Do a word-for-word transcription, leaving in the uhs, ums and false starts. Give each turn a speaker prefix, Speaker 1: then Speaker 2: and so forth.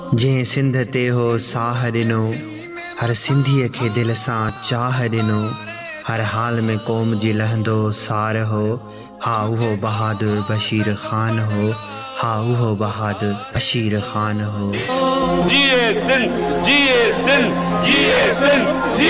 Speaker 1: जंहिं सिंध ते हो साह ॾिनो, हर सिंधीअ खे दिलि सां चाह ॾिनो, हर हाल में क़ौम जी लहंदो सार हो, हा उहो बहादुर बशीर ख़ान हो, हा उहो बहादुर बशीर ख़ान हो।
Speaker 2: जिए सिंध, जिए सिंध, जिए सिंध, जिए